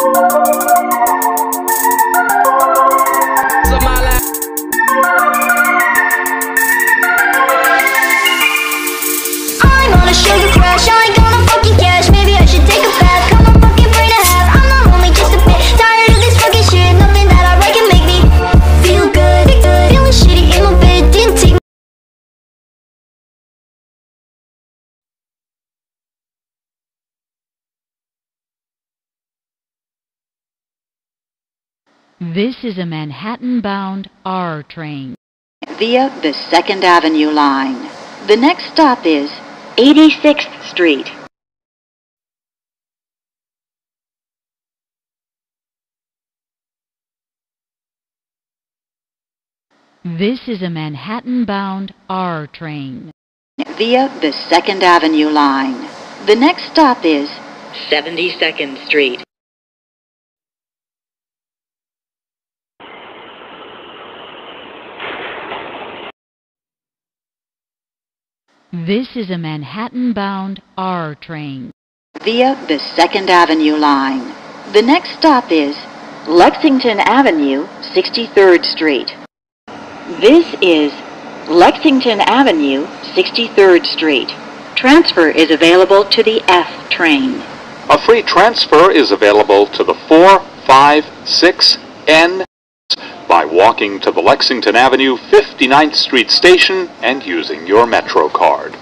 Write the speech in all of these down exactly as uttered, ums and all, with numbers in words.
I'm on a sugar crash, I ain't gonna fucking cash. Maybe I should take a bath, come on fucking free to have. I'm not lonely, just a bit tired of this fucking shit. Nothing that I write can make me feel good. Feeling shitty in my bed, didn't take. This is a Manhattan-bound R train. Via the Second Avenue line. The next stop is eighty-sixth Street. This is a Manhattan-bound R train. Via the Second Avenue line. The next stop is seventy-second Street. This is a Manhattan-bound R train. Via the Second Avenue line. The next stop is Lexington Avenue, sixty-third Street. This is Lexington Avenue, sixty-third Street. Transfer is available to the F train. A free transfer is available to the four, five, six, N by walking to the Lexington Avenue fifty-ninth Street station and using your Metro card.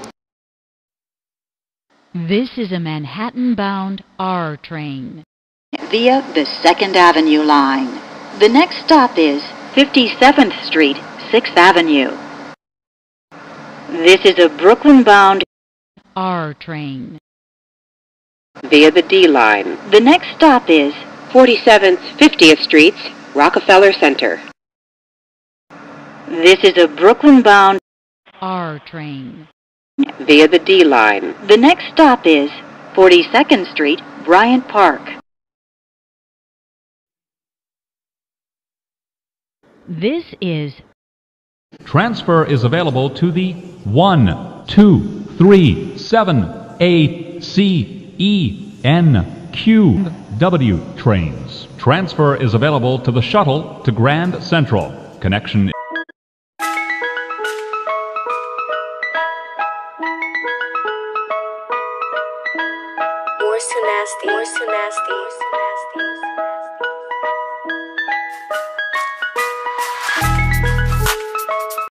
This is a Manhattan-bound R train. Via the Second Avenue line. The next stop is fifty-seventh Street, sixth Avenue. This is a Brooklyn-bound R train. Via the D line. The next stop is forty-seventh, fiftieth Streets, Rockefeller Center. This is a Brooklyn-bound R train. Via the D line. The next stop is forty-second Street, Bryant Park. This is Transfer is available to the one, two, three, seven, A, C, E, N, Q, W trains. Transfer is available to the shuttle to Grand Central. Connection. More too nasty, more too nasty.